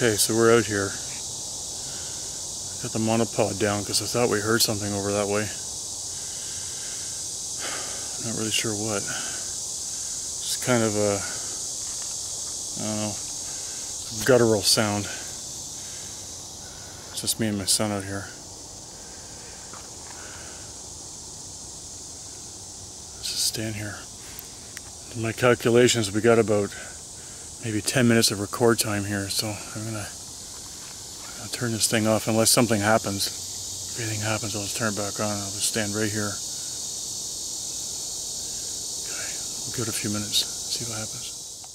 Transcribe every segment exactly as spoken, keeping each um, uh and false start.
Okay, so we're out here. Got the monopod down because I thought we heard something over that way. Not really sure what. It's kind of a, I don't know, guttural sound. It's just me and my son out here. Let's just stand here. In my calculations, we got about maybe ten minutes of record time here, so I'm gonna, I'll turn this thing off unless something happens. If anything happens, I'll just turn it back on. I'll just stand right here. Okay, we'll give it a few minutes, see what happens.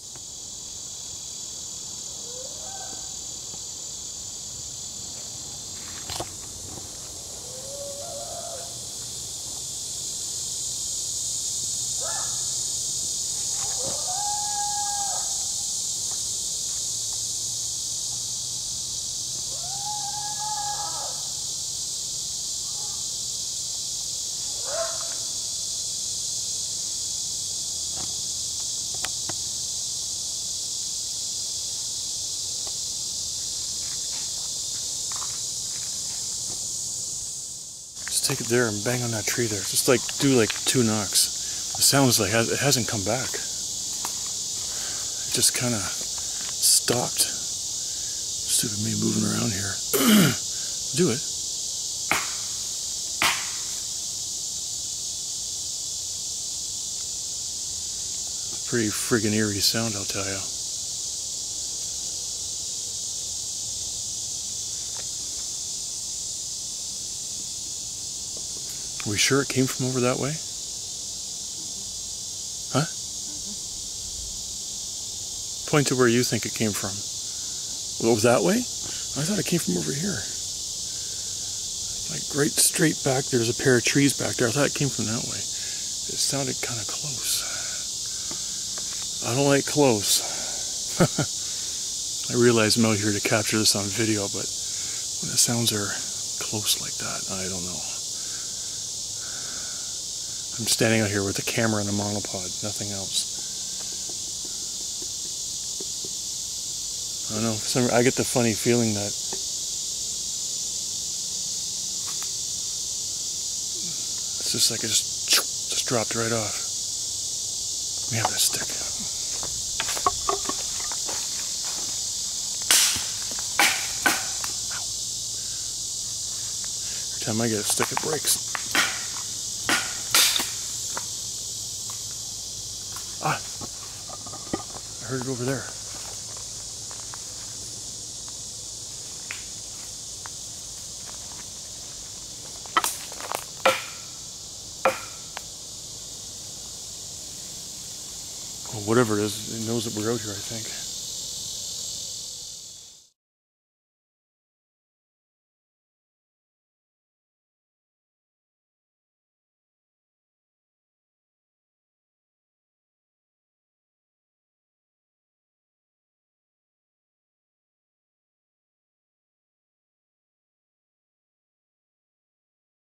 Take it there and bang on that tree there. Just like do like two knocks. The sound is like it hasn't come back. It just kind of stopped. Stupid me moving around here. Do it. Pretty friggin' eerie sound, I'll tell you. Are we sure it came from over that way? Huh? Mm-hmm. Point to where you think it came from. Oh, that way? I thought it came from over here. Like right straight back, there's a pair of trees back there. I thought it came from that way. It sounded kind of close. I don't like close. I realize I'm out here to capture this on video, but when the sounds are close like that, I don't know. I'm standing out here with the camera and the monopod, nothing else. I don't know, for some, I get the funny feeling that it's just like it just, just dropped right off. Let me have that stick. Every time I get a stick, it breaks. Ah, I heard it over there. Well, whatever it is, it knows that we're out here, I think.